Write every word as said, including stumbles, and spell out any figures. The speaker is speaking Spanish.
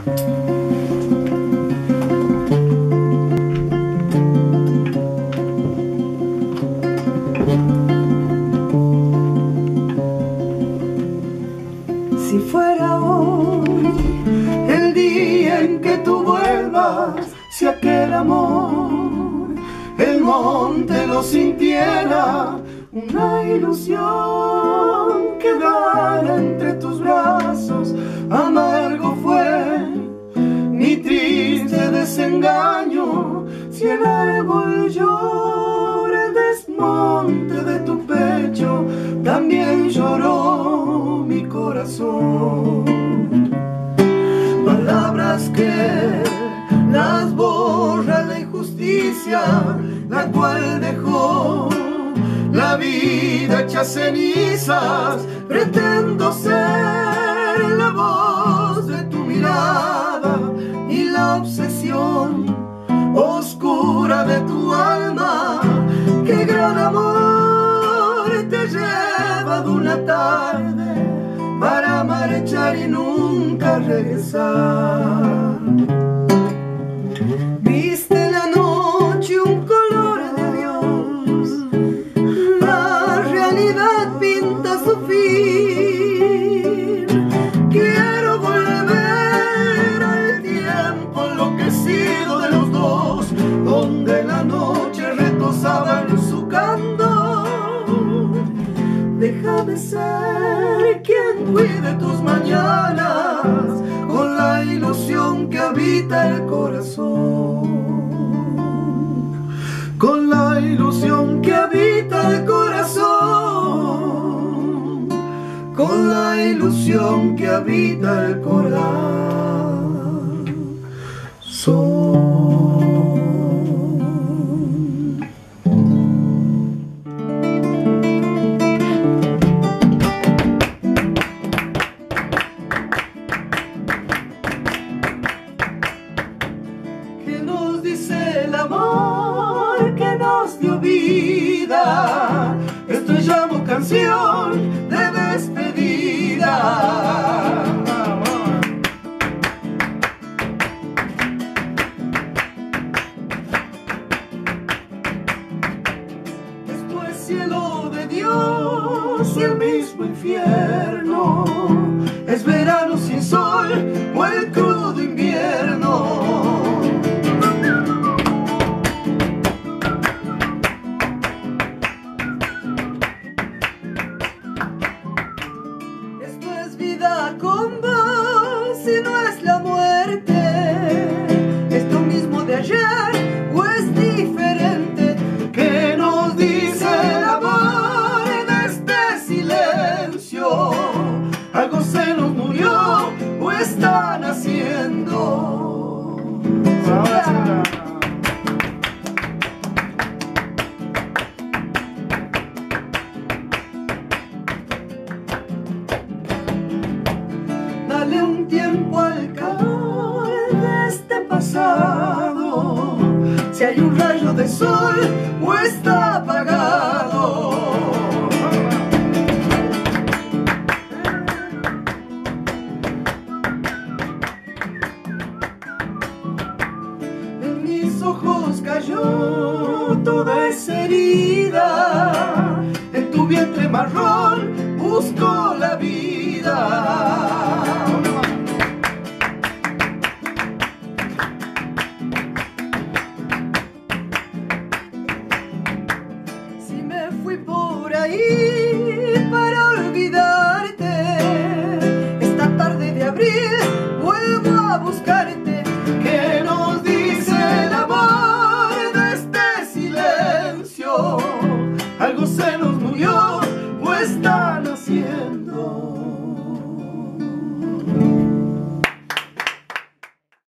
Si fuera hoy el día en que tú vuelvas, si aquel amor el monte lo sintiera, una ilusión quedara entre tus brazos, amargo fue mi triste desengaño. Si el árbol llora el desmonte de tu pecho, también lloró mi corazón. Palabras que las borra la injusticia, la cual dejó la vida hecha cenizas. Pretendo ser la voz de tu mirada y la obsesión oscura de tu alma. Qué gran amor te lleva de una tarde para marchar y nunca regresar. Viste la noche un color de adiós, la realidad pinta su fin. Quiero volver al tiempo enloquecido de los dos, donde la noche retosaba en su candor. Déjame ser quien cuide tus mañanas con la ilusión que habita el corazón, con la ilusión que habita el corazón, con la ilusión que habita el corazón. Dice el amor que nos dio vida, esto llamo canción de despedida. Esto es cielo de Dios y el mismo infierno, es verano sin sol o el crudo invierno. Con vos, si no es la muerte, es lo mismo de ayer o es diferente. ¿Qué nos dice el amor en este silencio? Algo se nos murió o está naciendo. Dale un tiempo al calor de este pasado, si hay un rayo de sol o está apagado. En mis ojos cayó toda esa herida, en tu vientre marrón busco la vida. Si me fui por ahí para olvidarte, esta tarde de abril vuelvo a buscarte. ¿Qué nos dice el amor de este silencio? Algo se nos murió o está naciendo.